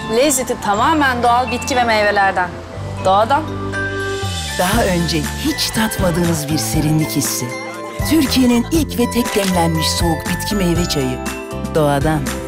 Lezzeti tamamen doğal bitki ve meyvelerden. Doğadan. Daha önce hiç tatmadığınız bir serinlik hissi. Türkiye'nin ilk ve tek demlenmiş soğuk bitki meyve çayı. Doğadan.